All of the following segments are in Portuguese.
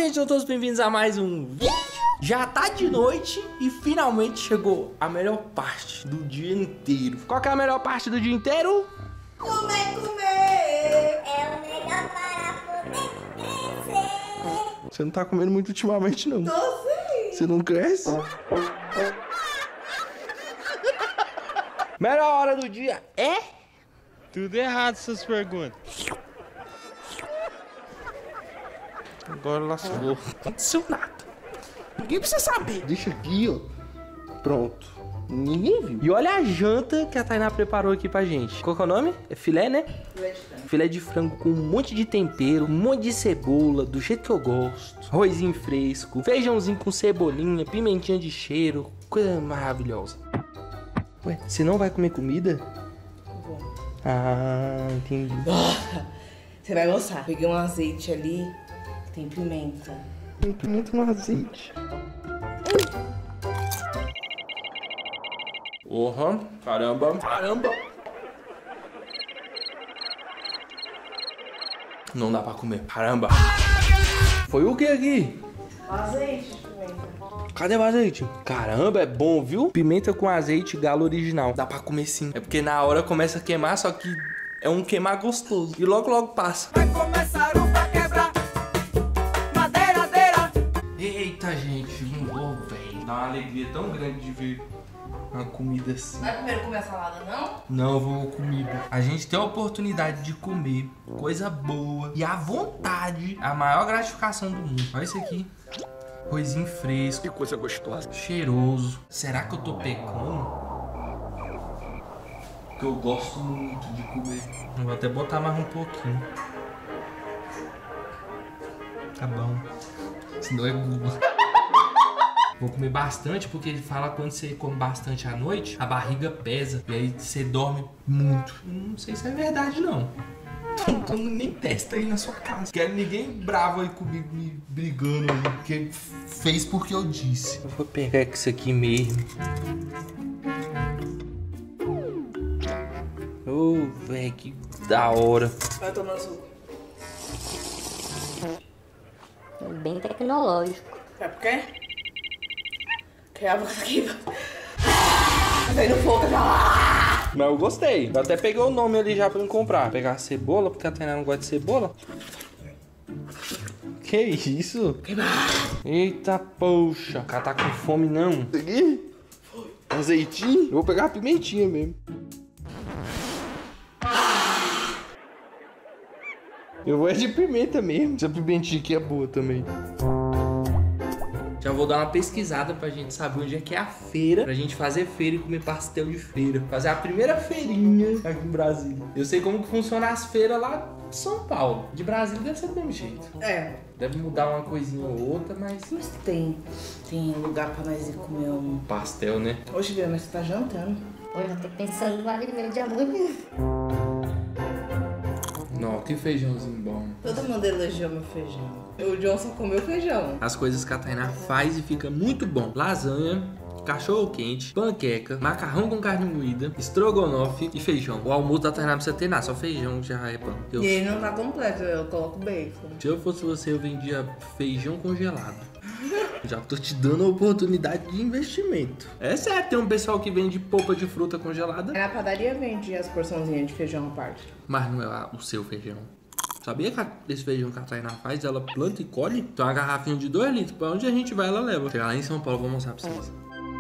gente, sejam todos bem-vindos a mais um vídeo. Já tá de noite e finalmente chegou a melhor parte do dia inteiro. Qual que é a melhor parte do dia inteiro? Comer! É o melhor para poder crescer. Você não tá comendo muito ultimamente, não. Tô sim! Você não cresce? Melhor hora do dia é... Tudo errado essas perguntas. Agora lascou. Não aconteceu nada. Ninguém precisa saber. Deixa aqui, ó. Pronto. Ninguém viu. E olha a janta que a Tainá preparou aqui pra gente. Qual que é o nome? É filé, né? Filé de frango. Filé de frango com um monte de tempero, um monte de cebola, do jeito que eu gosto. Arrozinho fresco, feijãozinho com cebolinha, pimentinha de cheiro. Coisa maravilhosa. Ué, você não vai comer comida? Bom. Ah, entendi. Você vai gostar. Peguei um azeite ali, tem pimenta. Tem pimenta no azeite. Porra, caramba. Não dá pra comer, caramba. Foi o que aqui? Azeite de pimenta. Cadê o azeite? Caramba, é bom, viu? Pimenta com azeite galo original. Dá pra comer sim. É porque na hora começa a queimar, só que é um queimar gostoso. E logo passa. Vai começar o pra quebrar. Madeiradeira. Eita, gente. Velho. Dá uma alegria tão grande de ver uma comida assim. Vai primeiro comer a salada, não? Não, eu vou comida. A gente tem a oportunidade de comer coisa boa e à vontade. A maior gratificação do mundo. Olha isso aqui. Arrozinho fresco. Que coisa gostosa. Cheiroso. Será que eu tô pecando? Porque eu gosto muito de comer. Vou até botar mais um pouquinho. Tá bom. Senão é guba. Vou comer bastante porque ele fala que quando você come bastante à noite, a barriga pesa. E aí você dorme muito. Não sei se é verdade, não. Então nem testa aí na sua casa. Quero ninguém bravo aí comigo, me brigando aí, porque fez porque eu disse. Eu vou pegar isso aqui mesmo. Ô, velho, que da hora. Vai tomar suco. Bem tecnológico. É por quê? Que a boca aqui. Tá saindo fogo já. Mas eu gostei. Eu até peguei o nome ali já pra me comprar. Pegar a cebola, porque a Tainá não gosta de cebola. Que isso? Eita, poxa. O cara tá com fome, não. Isso aqui? Azeitinho? Eu vou pegar a pimentinha mesmo. Eu vou é de pimenta mesmo. Essa pimentinha aqui é boa também. Já vou dar uma pesquisada pra gente saber onde é que é a feira. Pra gente fazer feira e comer pastel de feira. Fazer a primeira feirinha aqui em Brasília. Eu sei como que funciona as feiras lá em São Paulo. De Brasília deve ser do mesmo jeito. É. Deve mudar uma coisinha ou outra, mas... Mas tem lugar pra nós ir comer um... pastel, né? Hoje, Viana, você tá jantando? Hoje eu tô pensando no alimento de amanhã. Não, que feijãozinho bom. Todo mundo elogiou meu feijão. O John só comeu feijão. As coisas que a Tainá faz e fica muito bom. Lasanha, cachorro quente, panqueca, macarrão com carne moída, estrogonofe e feijão. O almoço da Tainá não precisa ter nada, só feijão já é bom. E ele não tá completo, eu coloco bacon. Se eu fosse você, eu vendia feijão congelado. Já tô te dando a oportunidade de investimento. É sério, tem um pessoal que vende polpa de fruta congelada, Na padaria vende as porçãozinhas de feijão à parte. mas não é o seu feijão. Sabia que esse feijão que a Tainá faz, ela planta e colhe? Tem uma garrafinha de 2 litros, pra onde a gente vai, ela leva. Chegar lá em São Paulo, vou mostrar pra vocês.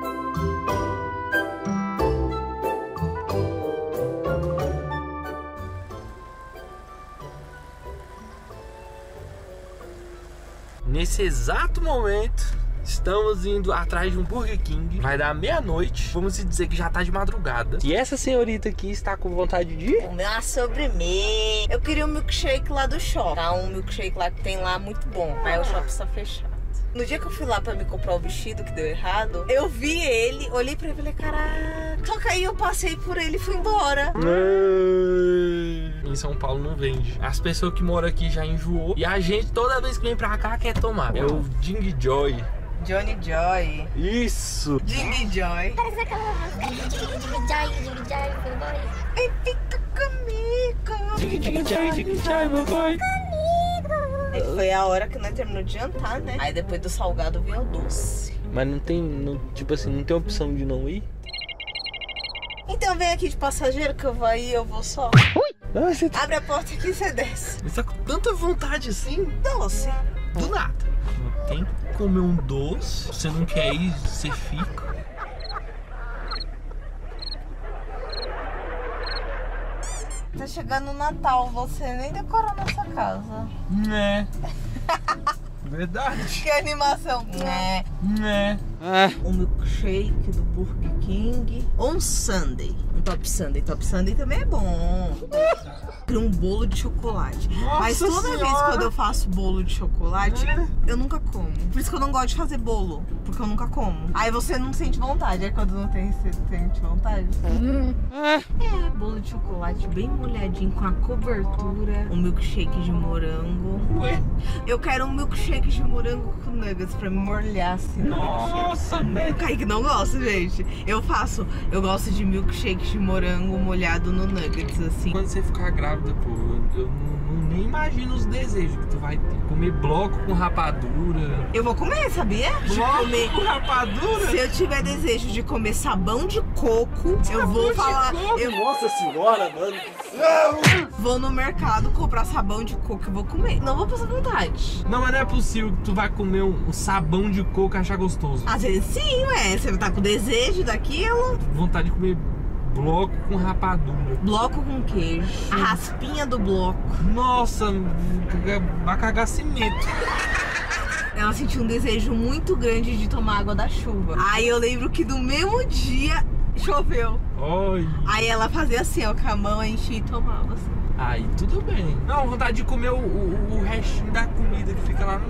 Nesse exato momento, estamos indo atrás de um Burger King. Vai dar meia-noite. Vamos dizer que já tá de madrugada. E essa senhorita aqui está com vontade de... Comer uma sobremesa. Eu queria um milkshake lá do shopping. Tá? Um milkshake lá que tem lá muito bom. Mas o shopping está fechado. No dia que eu fui lá pra me comprar o vestido que deu errado, eu vi ele, olhei pra ele e falei, caraca. Só que aí eu passei por ele e fui embora. Em São Paulo não vende. As pessoas que moram aqui já enjoou. E a gente, toda vez que vem pra cá, quer tomar. É o Ding Joy. Johnny Joy. Isso. Ding Joy. Parece aquela Joy, Ai, fica comigo. Ding Joy, meu boy. comigo. É que foi a hora que nós terminamos de jantar, né? Aí depois do salgado veio o doce. Mas não tem, tipo assim, não tem opção de não ir? Então vem aqui de passageiro que eu vou aí, eu vou só. Não, você tá... Abre a porta aqui e você desce. Você tá com tanta vontade assim? Doce. Do nada. Tem que comer um doce. Você não quer ir, você fica. Tá chegando o Natal, você nem decorou nossa casa. É. Verdade. Que animação. É. Um milkshake do Burger King ou um sundae. Um top sundae. Top sundae também é bom. Um bolo de chocolate. Nossa Mas toda vez Senhora. que eu faço bolo de chocolate, eu nunca como. Por isso que eu não gosto de fazer bolo. Porque eu nunca como. Aí você não sente vontade. Aí quando não tem, você sente vontade. É, bolo de chocolate bem molhadinho com a cobertura. Um milkshake de morango. Ué? Eu quero um milkshake de morango com nuggets pra me molhar assim. Nossa, O Kaique não gosta, gente. Eu gosto de milkshake de morango molhado no nuggets, assim. Quando você ficar grávida, pô, eu nem imagino os desejos que tu vai ter. Comer bloco com rapadura. Eu vou comer, sabia? De comer. Com rapadura? Se eu tiver desejo de comer sabão de coco, eu vou falar. Nossa senhora, mano. Vou no mercado comprar sabão de coco e vou comer. Não vou passar vontade. Não, mas não é possível que tu vai comer um sabão de coco e achar gostoso. Às vezes sim, ué. Você tá com desejo daquilo. Vontade de comer bloco com rapadura. Bloco com queijo. A raspinha do bloco. Nossa, vai cagar cimento. Ela sentiu um desejo muito grande de tomar água da chuva. Aí eu lembro que no mesmo dia choveu. Oi. Aí ela fazia assim, ó, com a mão, enchia e tomava assim. Aí tudo bem. Não, vontade de comer o restinho da comida que fica lá no...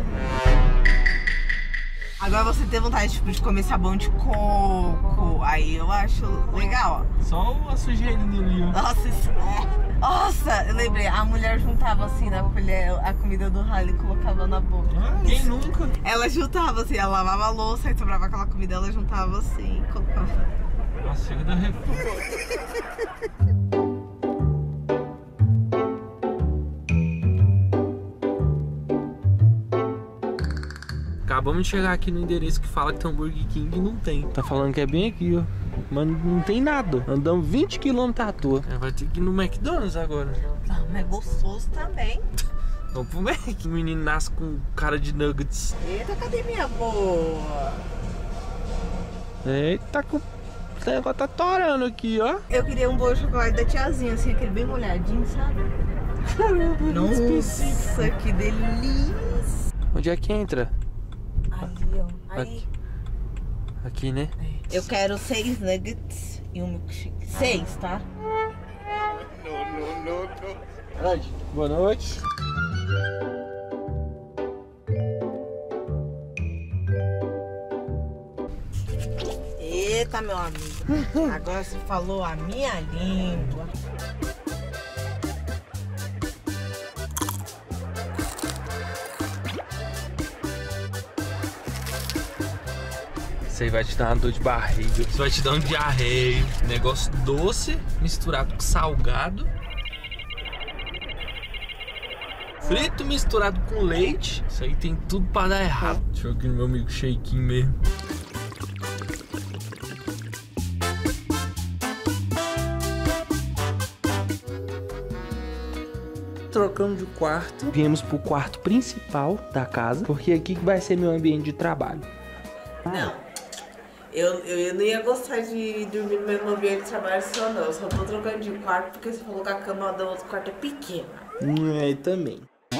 Agora você tem vontade tipo, de comer sabão de coco. Aí eu acho legal, ó. Só a sujeirinha ali, ó. Nossa, isso é... Nossa, eu lembrei, a mulher juntava assim na colher a comida do ralo e colocava na boca. Quem nunca? Ela juntava assim, ela lavava a louça e sobrava aquela comida, ela juntava assim e colocava. Nossa, chega da refúgio. Acabamos de chegar aqui no endereço que fala que tem um Burger King e não tem. Tá falando que é bem aqui, ó. Mas não tem nada. Andamos 20 km à toa. Vai ter que ir no McDonald's agora. Ah, mas é gostoso também. Vamos pro Mac. O menino nasce com cara de nuggets. Eita, cadê minha boa? Eita, esse negócio tá torando aqui, ó. Eu queria um bolo de chocolate da tiazinha, assim, aquele bem molhadinho, sabe? Nossa, que delícia! Onde é que entra? Ali, ó. Aí. Aqui, né? Eu quero 6 nuggets e um milkshake. 6, tá? Boa noite. Eita, meu amigo. Agora você falou a minha língua. Isso aí vai te dar uma dor de barriga. Isso vai te dar um diarreio. Negócio doce misturado com salgado. Frito misturado com leite. Isso aí tem tudo pra dar errado. Deixa eu aqui no meu milkshakezinho mesmo. Trocamos de quarto. Viemos pro quarto principal da casa, porque aqui vai ser meu ambiente de trabalho. Não. Eu não ia gostar de dormir no mesmo ambiente de trabalho só não. Eu só tô trocando de quarto porque você falou que a cama do outro quarto é pequena. É, também.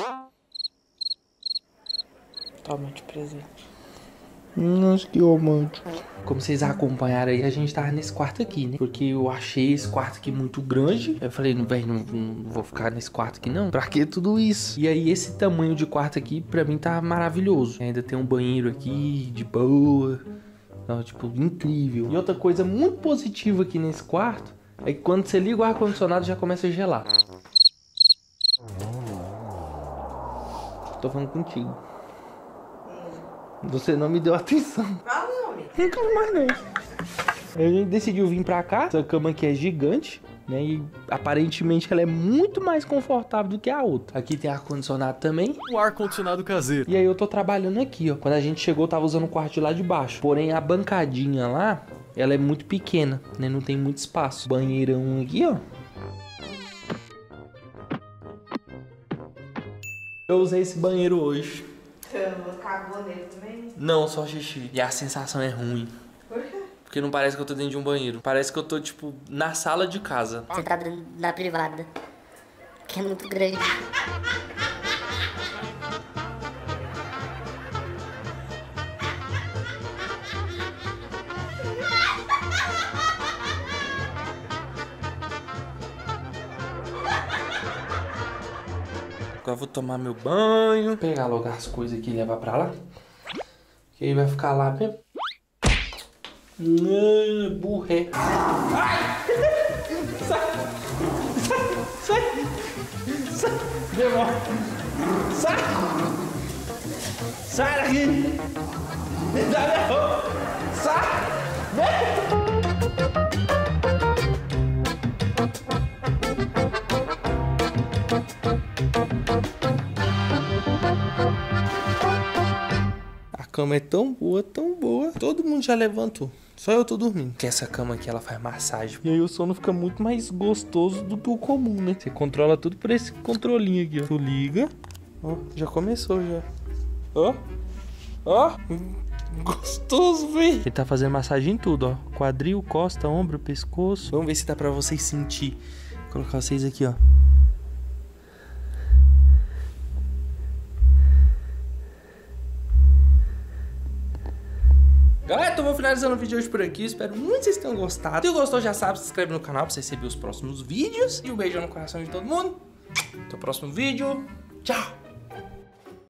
Toma de presente. Nossa, que romântico. Como vocês acompanharam aí, a gente tava nesse quarto aqui, né? Porque eu achei esse quarto aqui muito grande. Eu falei, velho, não vou ficar nesse quarto aqui não. Pra que tudo isso? E aí esse tamanho de quarto aqui, pra mim, tá maravilhoso. Ainda tem um banheiro aqui, de boa. Então, tipo, incrível. E outra coisa muito positiva aqui nesse quarto é que quando você liga o ar-condicionado já começa a gelar. Tô falando contigo. Você não me deu atenção. Qual o nome? Nunca mais não. A gente decidiu vir pra cá. Essa cama aqui é gigante. né? E aparentemente ela é muito mais confortável do que a outra. Aqui tem ar-condicionado também. O ar-condicionado caseiro. E aí eu tô trabalhando aqui, ó. Quando a gente chegou, eu tava usando o quarto de lá de baixo. Porém, a bancadinha lá, ela é muito pequena, né? Não tem muito espaço. Banheirão aqui, ó. Eu usei esse banheiro hoje. Você cagou nele também? Não, só xixi. E a sensação é ruim. Por quê? Porque não parece que eu tô dentro de um banheiro. Parece que eu tô, tipo, na sala de casa. Você tá dentro da privada, que é muito grande. Agora eu vou tomar meu banho. Pegar logo as coisas aqui e levar pra lá. Que aí vai ficar lá mesmo. Burré. Ai! Sai! Demora! Sai! Sai daqui! Me dá minha roupa! Sai! A cama é tão boa, todo mundo já levantou. Só eu tô dormindo. Que essa cama aqui, ela faz massagem. E aí o sono fica muito mais gostoso do que o comum, né? Você controla tudo por esse controlinho aqui, ó. Tu liga. Ó, já começou, já. Ó. Ó. Gostoso, velho. Ele tá fazendo massagem em tudo, ó. Quadril, costa, ombro, pescoço. Vamos ver se dá pra vocês sentir. Vou colocar vocês aqui, ó. Galera, então vou finalizando o vídeo hoje por aqui. Espero muito que vocês tenham gostado. Se gostou, já sabe, se inscreve no canal pra você receber os próximos vídeos. E um beijão no coração de todo mundo. Até o próximo vídeo. Tchau!